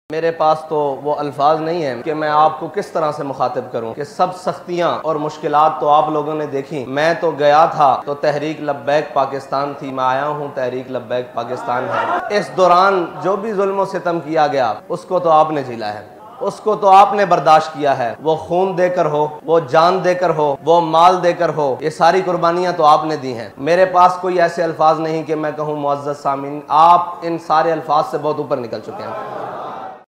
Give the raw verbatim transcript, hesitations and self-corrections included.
मेरे पास तो वो अल्फाज नहीं है कि मैं आपको किस तरह से मुखातिब करूं कि सब सख्तियां और मुश्किलात तो आप लोगों ने देखी। मैं तो गया था तो तहरीक लब्बैक पाकिस्तान थी, मैं आया हूं तहरीक लब्बैक पाकिस्तान है। इस दौरान जो भी जुल्म सितम किया गया उसको तो आपने झेला है, उसको तो आपने बर्दाश्त किया है। वो खून देकर हो, वो जान देकर हो, वो माल देकर हो, ये सारी कुर्बानियां तो आपने दी हैं। मेरे पास कोई ऐसे अल्फाज नहीं कि मैं कहूँ मुअज़्ज़ज़ सामीन, आप इन सारे अल्फाज से बहुत ऊपर निकल चुके हैं।